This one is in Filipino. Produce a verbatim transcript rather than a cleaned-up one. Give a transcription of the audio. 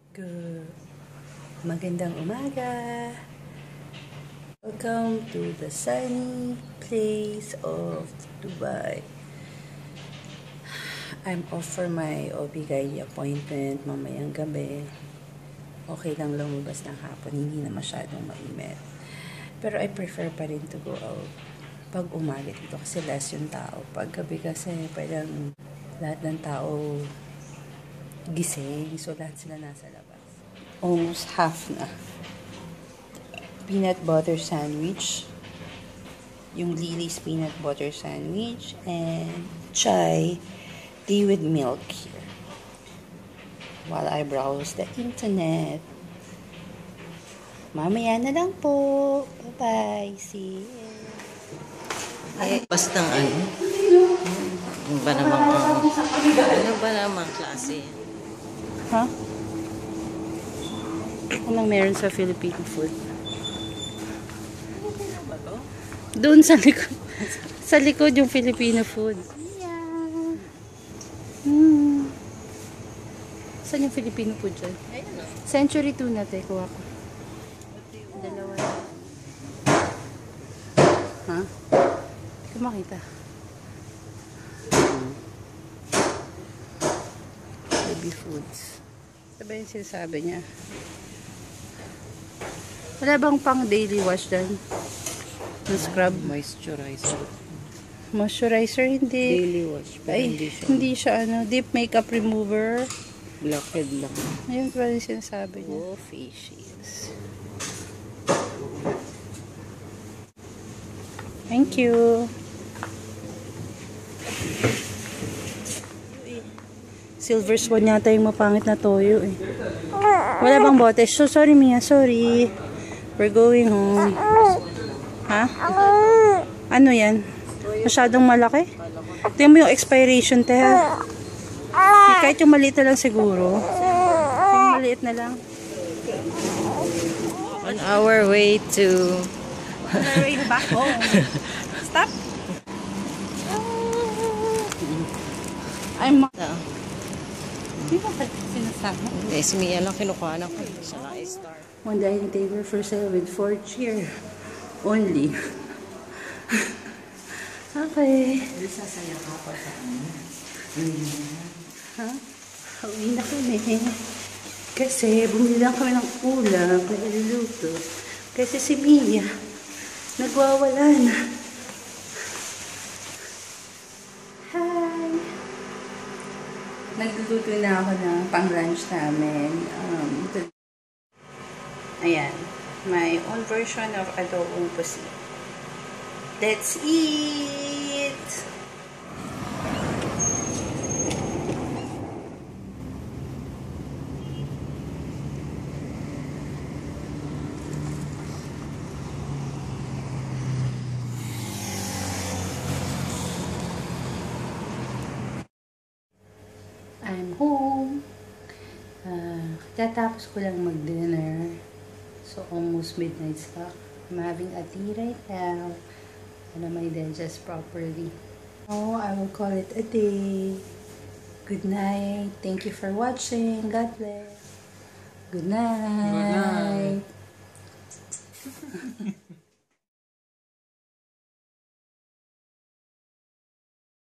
Good. Magandang umaga. Welcome to the sunny place of Dubai. I'm off for my O B G Y N appointment mamayang gabi. Okay lang lumabas ng hapon, hindi na masyadong mainit. Pero I prefer pa rin to go out pag umaga dito kasi less yung tao. Pag gabi kasi parang lahat ng tao gising, so lahat sila nasa labas. Almost half na. Peanut butter sandwich, yung Lily's peanut butter sandwich, and chai, tea with milk here. While I browse the internet. Mamaya na lang po. Bye-bye. See you. Eh, basta ano? Ano ba namang, ano ba namang klase? Ha? Huh? Anong meron sa Filipino food? Doon sa likod. Sa likod yung Filipino food. Yeah. Hmm. Saan yung Filipino food dyan? Century tuna, te. Kuha ko. Dalawa. Ha? Hindi ko makita. Baby foods. Sabi yung sinasabi niya. Wala bang pang daily wash dyan? Yung scrub? Moisturizer. Moisturizer, hindi. Daily wash. Ay, hindi siya. hindi siya ano. Deep makeup remover. Blackhead lang. Ayun pa yung sinasabi niya. Oh, facials. Thank you. Silver Swan yata yung mapangit na toyo eh. Wala bang bote? So sorry Mia, sorry. We're going home. Ha? Ano yan? Masyadong malaki? Tingnan mo yung expiration, te ha? Kahit yung maliit na lang siguro. Yung maliit na lang. On our way to... On our way back home. Stop. I'm... Hindi mo pa sinasama. Eh, si Mia lang kinukuha na ko. Siya lang i-star. One dining table for sale with four chair only. Okay. Sasaya ka pa sa ano? Ha? Uwi na kami. Kasi bumili lang kami ng ulam na iluluto. Kasi si Mia nagwawala na. Hi! Nagluluto na ako ng pang-lunch namin. Um, ayan. My own version of adobong pusit. Let's eat! I'm home. Uh, tatapos ko lang mag-dinner. So, almost midnight stock. I'm having a tea right now. And I might digest properly. Oh, I will call it a day. Good night. Thank you for watching. God bless. Good night. Good night.